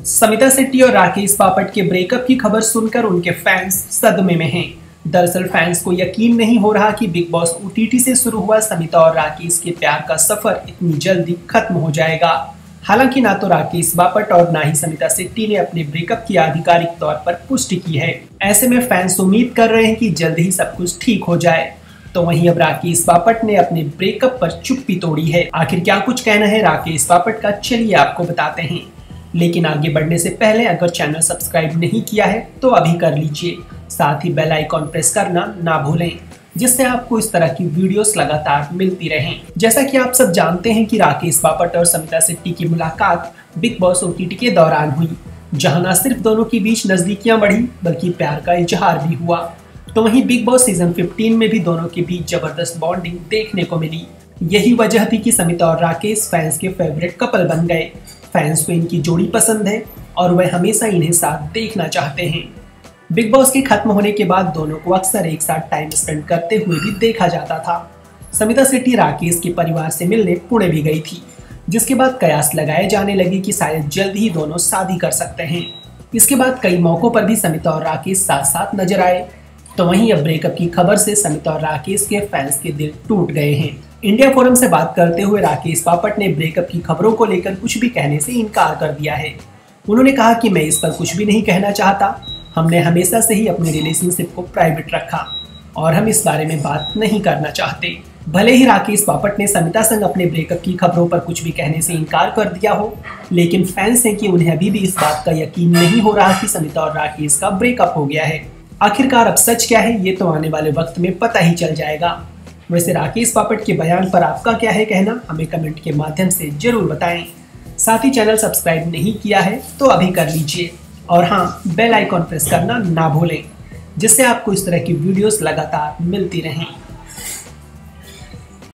समिता शेट्टी और राकेश बापट के ब्रेकअप की खबर सुनकर उनके फैंस सदमे में हैं। दरअसल फैंस को यकीन नहीं हो रहा कि बिग बॉस ओटीटी से शुरू हुआ समिता और राकेश के प्यार का सफर इतनी जल्दी खत्म हो जाएगा। हालांकि ना तो राकेश बापट और ना ही समिता शेट्टी ने अपने ब्रेकअप की आधिकारिक तौर पर पुष्टि की है। ऐसे में फैंस उम्मीद कर रहे हैं कि जल्द ही सब कुछ ठीक हो जाए। तो वहीं अब राकेश बापट ने अपने ब्रेकअप पर चुप्पी तोड़ी है। आखिर क्या कुछ कहना है राकेश बापट का, चलिए आपको बताते हैं। लेकिन आगे बढ़ने से पहले अगर चैनल सब्सक्राइब नहीं किया है तो अभी कर लीजिए, साथ ही बेल आइकॉन प्रेस करना ना भूलें, जिससे आपको इस तरह की वीडियोस लगातार मिलती रहें। जैसा कि आप सब जानते हैं कि राकेश बापट और समिता शेट्टी की मुलाकात बिग बॉस ओटीटी के दौरान हुई, जहां न सिर्फ दोनों के बीच नजदीकियां बढ़ी बल्कि प्यार का इजहार भी हुआ। तो वहीं बिग बॉस सीजन 15 में भी दोनों के बीच जबरदस्त बॉन्डिंग देखने को मिली। यही वजह थी कि समिता और राकेश फैंस के फेवरेट कपल बन गए। फैंस को इनकी जोड़ी पसंद है और वह हमेशा इन्हें साथ देखना चाहते हैं। बिग बॉस के खत्म होने के बाद दोनों को अक्सर एक साथ टाइम स्पेंड करते हुए भी देखा जाता था। समिता शेट्टी राकेश के परिवार से मिलने पुणे भी गई थी, जिसके बाद कयास लगाए जाने लगे कि शायद जल्द ही दोनों शादी कर सकते हैं। इसके बाद कई मौकों पर भी समिता और राकेश साथ साथ नजर आए। तो वहीं अब ब्रेकअप की खबर से समिता और राकेश के फैंस के दिल टूट गए हैं। इंडिया फोरम से बात करते हुए राकेश बापट ने ब्रेकअप की खबरों को लेकर कुछ भी कहने से इनकार कर दिया है। उन्होंने कहा कि मैं इस पर कुछ भी नहीं कहना चाहता। हमने हमेशा से ही अपने रिलेशनशिप को प्राइवेट रखा और हम इस बारे में बात नहीं करना चाहते। भले ही राकेश बापट ने समिता संग अपने ब्रेकअप की खबरों पर कुछ भी कहने से इनकार कर दिया हो, लेकिन फैंस हैं कि उन्हें अभी भी इस बात का यकीन नहीं हो रहा कि समिता और राकेश का ब्रेकअप हो गया है। आखिरकार अब सच क्या है ये तो आने वाले वक्त में पता ही चल जाएगा। वैसे राकेश बापट के बयान पर आपका क्या है कहना, हमें कमेंट के माध्यम से जरूर बताएं। साथ ही चैनल सब्सक्राइब नहीं किया है तो अभी कर लीजिए और हाँ, बेल आइकॉन प्रेस करना ना भूलें, जिससे आपको इस तरह की वीडियोस लगातार मिलती रहें।